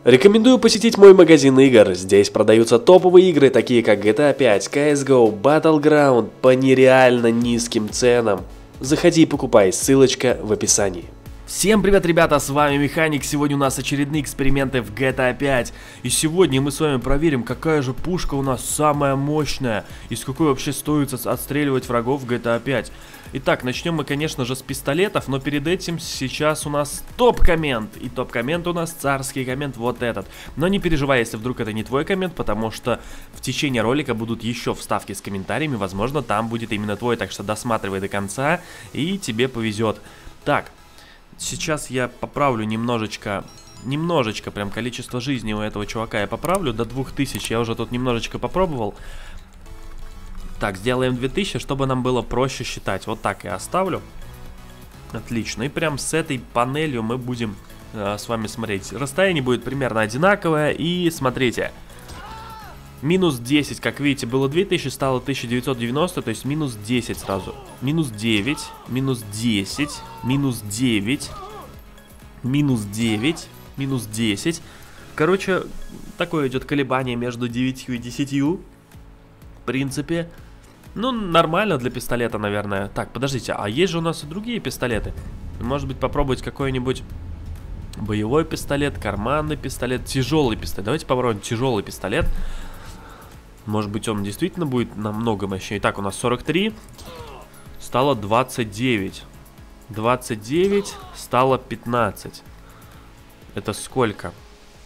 Рекомендую посетить мой магазин игр. Здесь продаются топовые игры, такие как GTA 5, CSGO, Battleground по нереально низким ценам. Заходи и покупай, ссылочка в описании. Всем привет, ребята, с вами Механик. Сегодня у нас очередные эксперименты в GTA 5. И сегодня мы с вами проверим, какая же пушка у нас самая мощная и с какой вообще стоит отстреливать врагов в GTA 5. Итак, начнем мы, конечно же, с пистолетов, но перед этим сейчас у нас топ-коммент. И топ-коммент у нас царский коммент вот этот. Но не переживай, если вдруг это не твой коммент, потому что в течение ролика будут еще вставки с комментариями. Возможно, там будет именно твой, так что досматривай до конца и тебе повезет. Так. Сейчас я поправлю немножечко прям количество жизни у этого чувака я поправлю до 2000, я уже тут немножечко попробовал. Так, сделаем 2000, чтобы нам было проще считать. Вот так я оставлю. Отлично, и прям с этой панелью мы будем с вами смотреть. Расстояние будет примерно одинаковое, и смотрите. Минус 10, как видите, было 2000, стало 1990, то есть минус 10 сразу. Минус 9, минус 10, минус 9, минус 9, минус 10. Короче, такое идет колебание между 9 и 10. В принципе, ну, нормально для пистолета, наверное. Так, подождите, а есть же у нас и другие пистолеты. Может быть, попробовать какой-нибудь боевой пистолет, карманный пистолет, тяжелый пистолет. Давайте попробуем тяжелый пистолет. Может быть, он действительно будет намного мощнее. Так, у нас 43. Стало 29. 29 стало 15. Это сколько?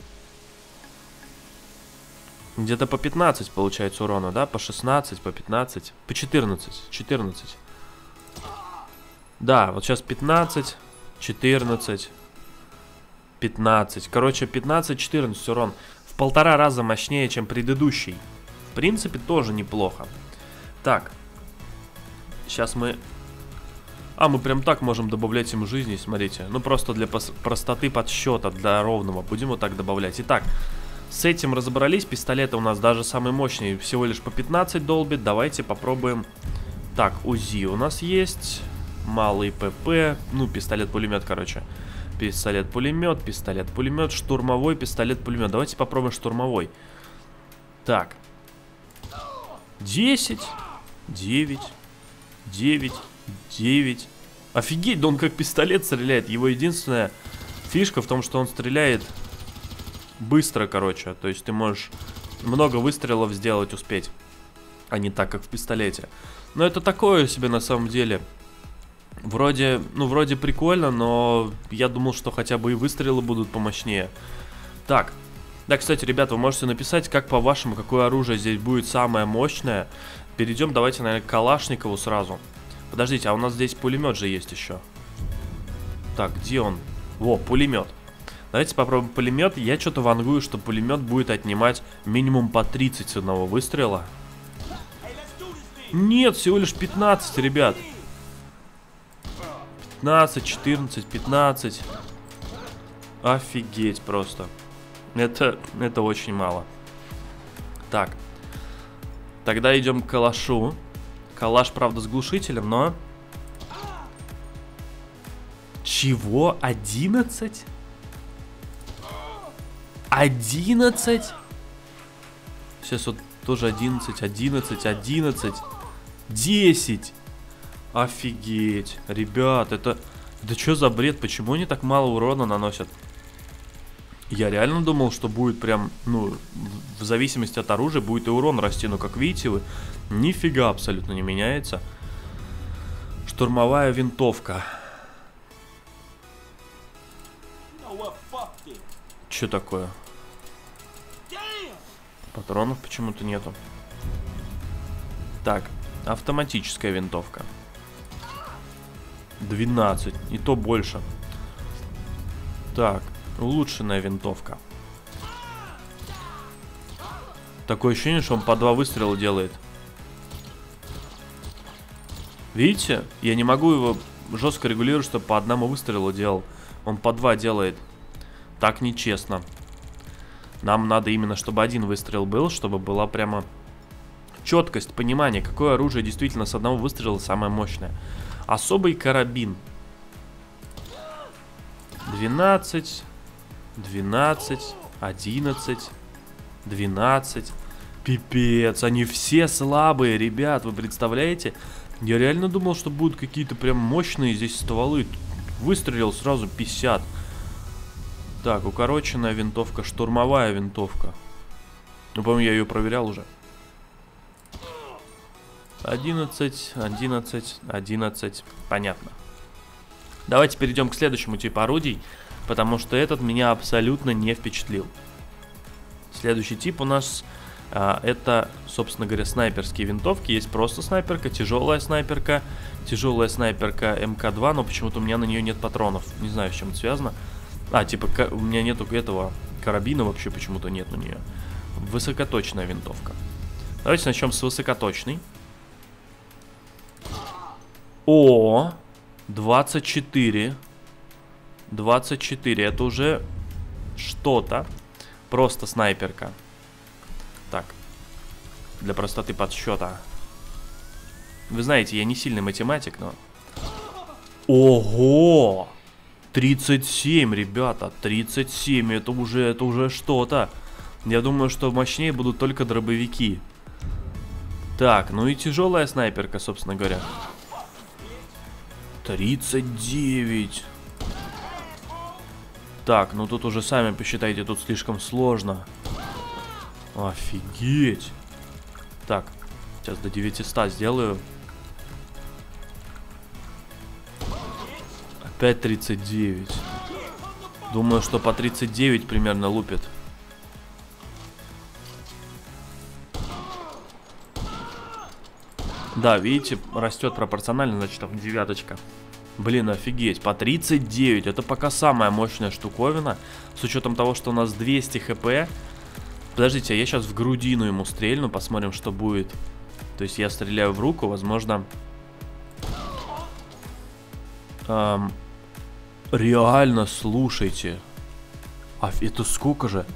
Где-то по 15 получается урона, да? По 16, по 15, по 14. 14. Да, вот сейчас 15, 14, 15. Короче, 15-14 урон. В 1,5 раза мощнее, чем предыдущий. В принципе, тоже неплохо. Так. Сейчас мы... мы прям так можем добавлять ему жизни, смотрите. Ну, просто для простоты подсчета, для ровного. Будем вот так добавлять. Итак, с этим разобрались. Пистолеты у нас даже самый мощный. Всего лишь по 15 долбит. Давайте попробуем. Так, УЗИ у нас есть. Малый ПП. Ну, пистолет-пулемет, короче. Пистолет-пулемет, пистолет-пулемет. Штурмовой пистолет-пулемет. Давайте попробуем штурмовой. Так. 10, 9, 9, 9. Офигеть, да он как пистолет стреляет. Его единственная фишка в том, что он стреляет быстро, короче. То есть ты можешь много выстрелов сделать, успеть. А не так, как в пистолете. Но это такое себе на самом деле. Вроде прикольно, но я думал, что хотя бы и выстрелы будут помощнее. Так. Да, кстати, ребята, вы можете написать, как по-вашему, какое оружие здесь будет самое мощное. Перейдем, давайте, наверное, к Калашникову сразу. Подождите, а у нас здесь пулемет же есть еще. Так, где он? Во, пулемет. Давайте попробуем пулемет. Я что-то вангую, что пулемет будет отнимать минимум по 30 с одного выстрела. Нет, всего лишь 15, ребят. 15, 14, 15. Офигеть просто. Это очень мало. Так. Тогда идем к калашу. Калаш, правда, с глушителем, но... Чего? 11? 11? Сейчас вот тоже 11, 11, 11. 10. Офигеть. Ребят, это... Да что за бред? Почему они так мало урона наносят? Я реально думал, что будет прям, ну, в зависимости от оружия будет и урон расти. Но, как видите вы, нифига абсолютно не меняется. Штурмовая винтовка. Что такое? Патронов почему-то нету. Так, автоматическая винтовка. 12, и то больше. Так. Улучшенная винтовка. Такое ощущение, что он по 2 выстрела делает. Видите? Я не могу его жестко регулировать, чтобы по одному выстрелу делал. Он по 2 делает. Так нечестно. Нам надо именно, чтобы один выстрел был, чтобы была прямо четкость, понимание, какое оружие действительно с одного выстрела самое мощное. Особый карабин. 12, 12, 11, 12. Пипец, они все слабые, ребят, вы представляете? Я реально думал, что будут какие-то прям мощные здесь стволы. Выстрелил сразу 50. Так, укороченная винтовка, штурмовая винтовка. Ну, по-моему, я ее проверял уже. 11, 11, 11. Понятно. Давайте перейдем к следующему типу орудий, потому что этот меня абсолютно не впечатлил. Следующий тип у нас это, собственно говоря, снайперские винтовки. Есть просто снайперка, тяжелая снайперка МК-2, но почему-то у меня на нее нет патронов. Не знаю, с чем это связано. Типа у меня нету этого карабина вообще почему-то нет на нее. Высокоточная винтовка. Давайте начнем с высокоточной. О, 24. 24, это уже что-то. Просто снайперка. Так, для простоты подсчета. Вы знаете, я не сильный математик, но... Ого! 37, ребята, 37, это уже что-то. Я думаю, что мощнее будут только дробовики. Так, ну и тяжелая снайперка, собственно говоря. 39. Так, ну тут уже сами посчитайте, тут слишком сложно. Офигеть. Так, сейчас до 900 сделаю. Опять 39. Думаю, что по 39 примерно лупит. Да, видите, растет пропорционально, значит там девяточка. Блин, офигеть, по 39, это пока самая мощная штуковина. С учетом того, что у нас 200 хп. Подождите, а я сейчас в грудину ему стрельну, посмотрим, что будет. То есть я стреляю в руку, возможно... Реально, слушайте. А это сколько же?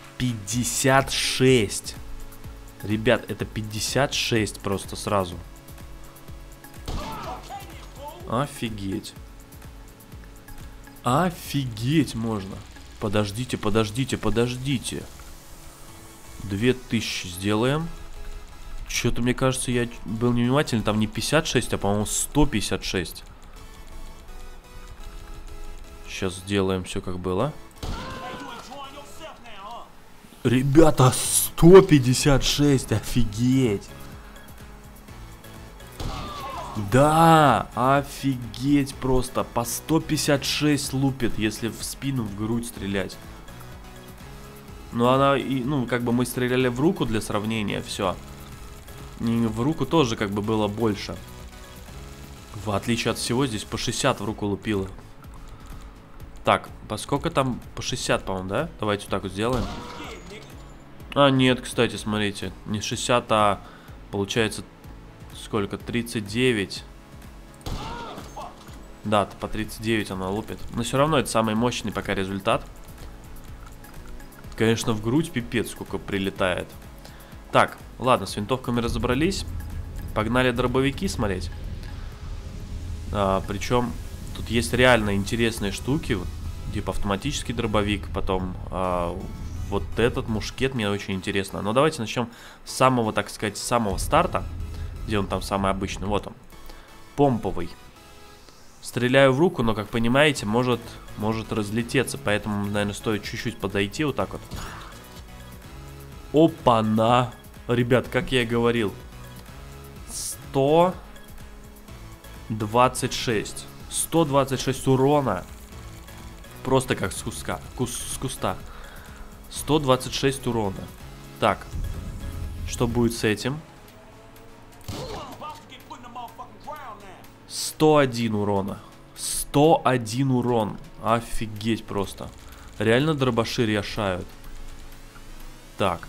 56. Ребят, это 56 просто сразу. Офигеть. Офигеть можно. Подождите, подождите, подождите. 2000 сделаем. Что-то, мне кажется, я был невнимательный. Там не 56, а, по-моему, 156. Сейчас сделаем все как было. Ребята, 156, офигеть. Да, офигеть просто. По 156 лупит, если в спину, в грудь стрелять. Ну, она, ну, как бы мы стреляли в руку для сравнения, все. И в руку тоже как бы было больше. В отличие от всего, здесь по 60 в руку лупило. Так, поскольку там по 60, по-моему, да? Давайте вот так вот сделаем. А, нет, кстати, смотрите. Не 60, а получается сколько? 39. Да, по 39 она лупит. Но все равно это самый мощный пока результат. Конечно, в грудь пипец сколько прилетает. Так, ладно, с винтовками разобрались. Погнали дробовики смотреть. Причем тут есть реально интересные штуки. Типа автоматический дробовик. Потом вот этот мушкет мне очень интересно. Но давайте начнем с самого, так сказать, самого старта. Где он там самый обычный? Вот он. Помповый. Стреляю в руку, но, как понимаете, может разлететься. Поэтому, наверное, стоит чуть-чуть подойти вот так вот. Опа-на! Ребят, как я и говорил. 126. 126 урона. Просто как с куска. С куста. 126 урона. Так. Что будет с этим? 101 урона. 101 урон. Офигеть просто. Реально дробаши решают. Так.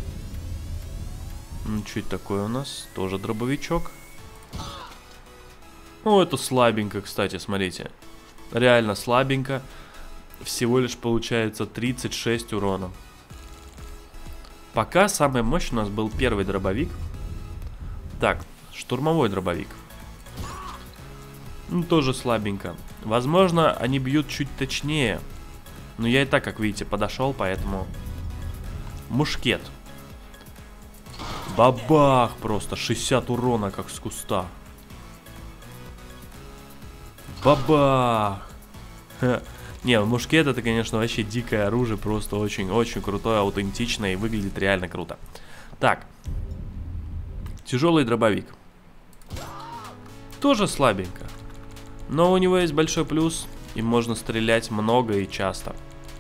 Ну, что это такое у нас? Тоже дробовичок. Ну, это слабенько, кстати, смотрите. Реально слабенько. Всего лишь получается 36 урона. Пока самый мощный у нас был первый дробовик. Так, штурмовой дробовик. Ну, тоже слабенько. Возможно, они бьют чуть точнее. Но я и так, как видите, подошел, поэтому Мушкет. Бабах! Просто 60 урона, как с куста. Бабах! Не, мушкет это, конечно, вообще дикое оружие. Просто очень-очень крутое, аутентичное и выглядит реально круто. Так. Тяжелый дробовик. Тоже слабенько. Но у него есть большой плюс. Им можно стрелять много и часто.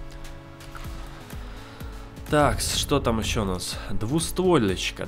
Так, что там еще у нас? Двустволечка.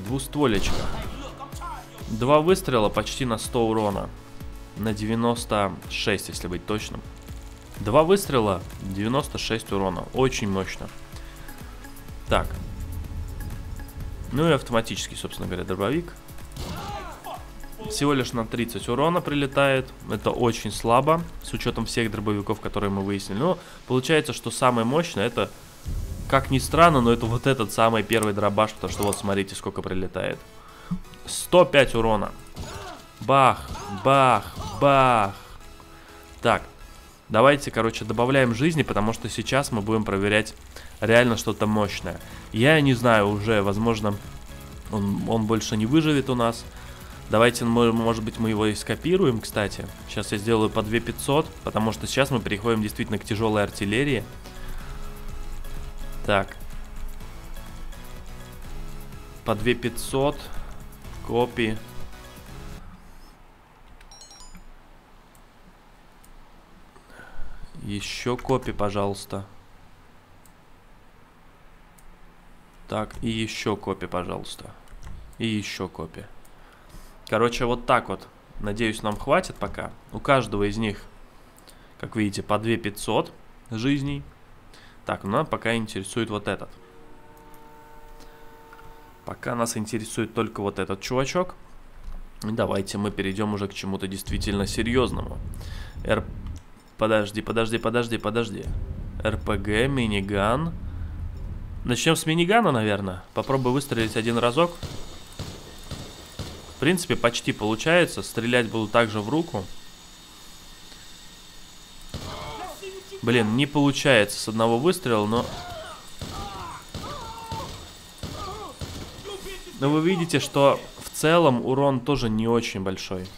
2 выстрела почти на 100 урона. На 96, если быть точным. 2 выстрела, 96 урона. Очень мощно. Так. Ну и автоматический, собственно говоря, дробовик. Всего лишь на 30 урона прилетает. Это очень слабо, с учетом всех дробовиков, которые мы выяснили. Но получается, что самое мощное это, как ни странно, но это вот этот самый первый дробаш. Потому что вот смотрите, сколько прилетает. 105 урона. Бах, бах, бах. Так, давайте, короче, добавляем жизни, потому что сейчас мы будем проверять реально что-то мощное. Я не знаю уже, возможно, он больше не выживет у нас. Давайте, может быть, мы его и скопируем, кстати. Сейчас я сделаю по 2500, потому что сейчас мы переходим действительно к тяжелой артиллерии. Так. По 2500. Копии. Еще копи, пожалуйста. Так, и еще копи, пожалуйста. И еще копи. Короче, вот так вот. Надеюсь, нам хватит пока. У каждого из них, как видите, по 2500 жизней. Так, ну нас пока интересует вот этот. Пока нас интересует только вот этот чувачок. Давайте мы перейдем уже к чему-то действительно серьезному. Подожди. РПГ, миниган. Начнем с минигана, наверное. Попробую выстрелить один разок. В принципе, почти получается. Стрелять буду также в руку. Блин, не получается с одного выстрела, но... Но вы видите, что в целом урон тоже не очень большой.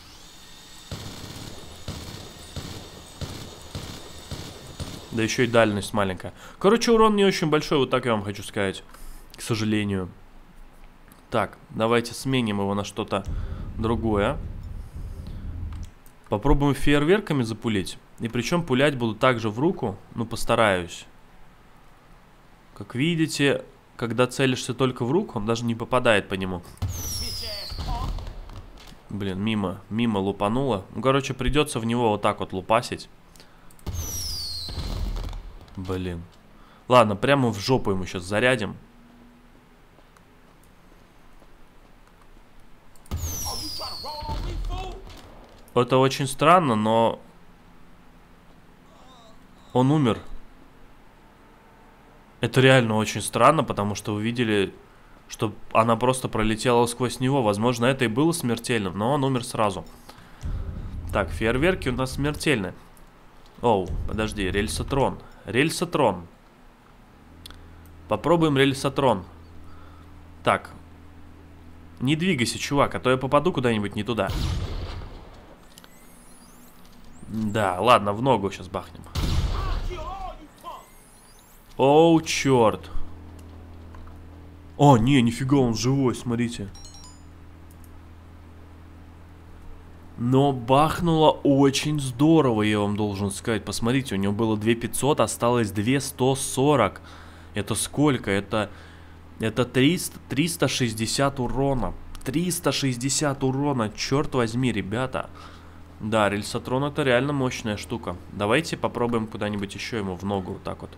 Да еще и дальность маленькая. Короче, урон не очень большой, вот так я вам хочу сказать. К сожалению. Так, давайте сменим его на что-то другое. Попробуем фейерверками запулить. И причем пулять буду также в руку. Ну, постараюсь. Как видите, когда целишься только в руку, он даже не попадает по нему. Блин, мимо лупануло. Ну, короче, придется в него вот так вот лупасить. Блин. Ладно, прямо в жопу ему сейчас зарядим. Это очень странно, но... Он умер. Это реально очень странно, потому что вы видели, что она просто пролетела сквозь него. Возможно, это и было смертельным, но он умер сразу. Так, фейерверки у нас смертельны. Оу, подожди, рельсотрон. Рельсотрон. Попробуем рельсотрон. Так. Не двигайся, чувак, а то я попаду куда-нибудь не туда. Да, ладно, в ногу сейчас бахнем. Оу, черт. О, не, нифига, он живой, смотрите. Но бахнуло очень здорово, я вам должен сказать. Посмотрите, у него было 2500, осталось 2140. Это сколько? Это 360 урона. 360 урона, черт возьми, ребята. Да, рельсотрон это реально мощная штука. Давайте попробуем куда-нибудь еще ему в ногу вот так вот.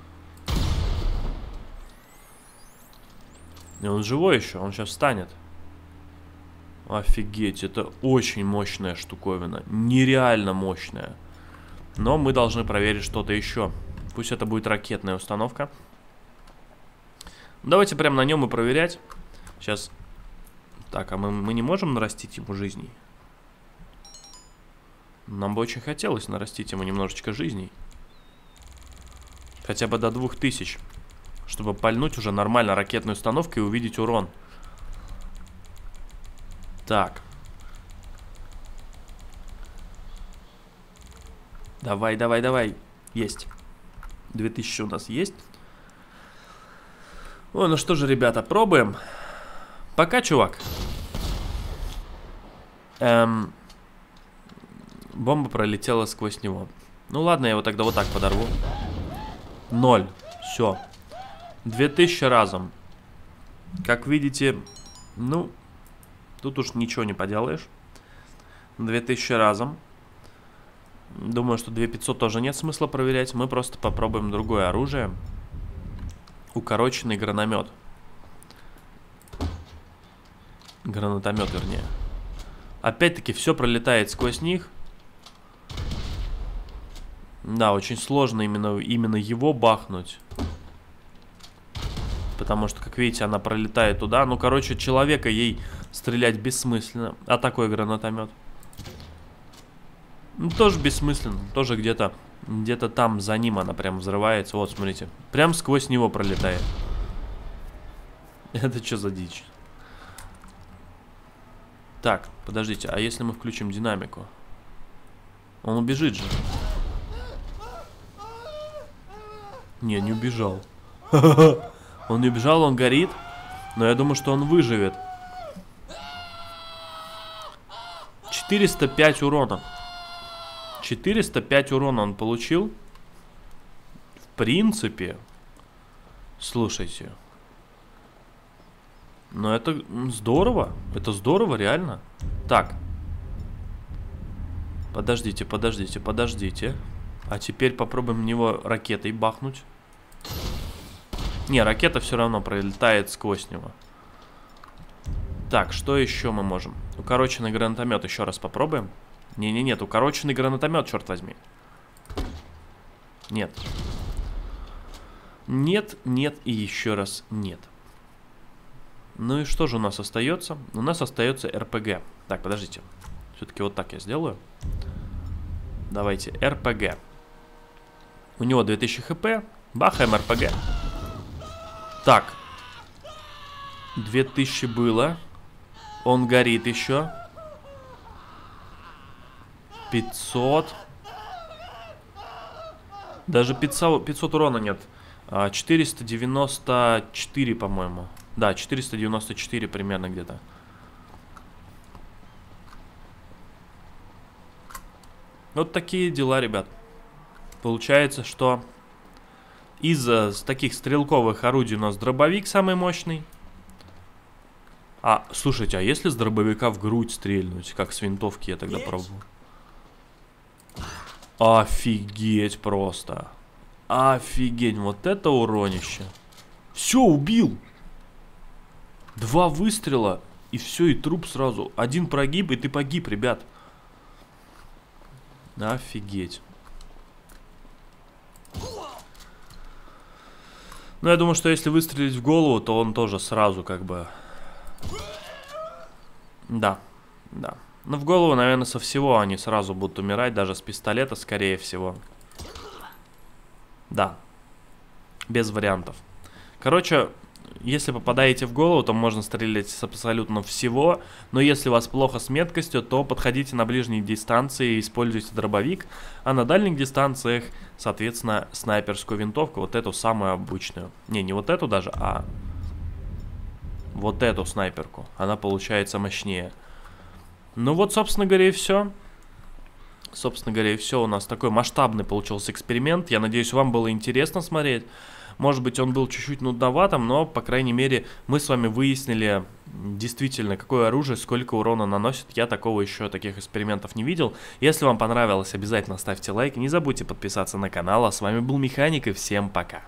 И он живой еще, он сейчас встанет. Офигеть, это очень мощная штуковина. Нереально мощная. Но мы должны проверить что-то еще. Пусть это будет ракетная установка. Давайте прямо на нем и проверять. Сейчас. Так, а мы не можем нарастить ему жизней? Нам бы очень хотелось нарастить ему немножечко жизней. Хотя бы до 2000. чтобы пальнуть уже нормально ракетной установкой и увидеть урон. Так. Давай, давай, давай. Есть. 2000 у нас есть. Ой, ну что же, ребята, пробуем. Пока, чувак. Бомба пролетела сквозь него. Ну ладно, я его тогда вот так подорву. 0. Все. 2000 разом. Как видите, ну, тут уж ничего не поделаешь. 2000 разом. Думаю, что 2500 тоже нет смысла проверять. Мы просто попробуем другое оружие. Укороченный гранатомет. Гранатомет, вернее. Опять-таки, все пролетает сквозь них. Да, очень сложно именно его бахнуть. Потому что, как видите, она пролетает туда. Ну, короче, человека ей стрелять бессмысленно. А такой гранатомет? Ну, тоже бессмысленно. Тоже где-то там за ним она прям взрывается. Вот, смотрите. Прям сквозь него пролетает. Это что за дичь? Так, подождите. А если мы включим динамику? Он убежит же. Не, не убежал. Он не убежал, он горит. Но я думаю, что он выживет. 405 урона. 405 урона он получил. В принципе. Слушайте. Но это здорово. Это здорово, реально. Так. Подождите, подождите, подождите. А теперь попробуем в него ракетой бахнуть. Не, ракета все равно пролетает сквозь него. Так, что еще мы можем? Укороченный гранатомет еще раз попробуем. Не-не-нет, укороченный гранатомет, черт возьми. Нет. Нет, нет и еще раз нет. Ну и что же у нас остается? У нас остается РПГ. Так, подождите. Все-таки вот так я сделаю. Давайте, РПГ. У него 2000 хп. Бахаем РПГ. Так. 2000 было. Он горит еще. 500. Даже 500 урона нет. 494, по-моему. Да, 494 примерно где-то. Вот такие дела, ребят. Получается, что из таких стрелковых орудий у нас дробовик самый мощный. А, слушайте, а если с дробовика в грудь стрельнуть, как с винтовки я тогда пробовал? Офигеть просто. Офигеть, вот это уронище. Все, убил. 2 выстрела, и все, и труп сразу. 1 прогиб, и ты погиб, ребят. Офигеть. Ну, я думаю, что если выстрелить в голову, то он тоже сразу как бы... Да, да. Но в голову, наверное, со всего они сразу будут умирать, даже с пистолета, скорее всего. Да. Без вариантов. Короче, если попадаете в голову, то можно стрелять с абсолютно всего. Но если у вас плохо с меткостью, то подходите на ближней дистанции и используйте дробовик. А на дальних дистанциях, соответственно, снайперскую винтовку. Вот эту самую обычную. Не вот эту даже, а вот эту снайперку. Она получается мощнее. Ну вот, собственно говоря, и все. Собственно говоря, и все. У нас такой масштабный получился эксперимент. Я надеюсь, вам было интересно смотреть. Может быть, он был чуть-чуть нудноватым, но, по крайней мере, мы с вами выяснили действительно, какое оружие, сколько урона наносит. Я таких экспериментов не видел. Если вам понравилось, обязательно ставьте лайк. Не забудьте подписаться на канал. А с вами был Механик, и всем пока.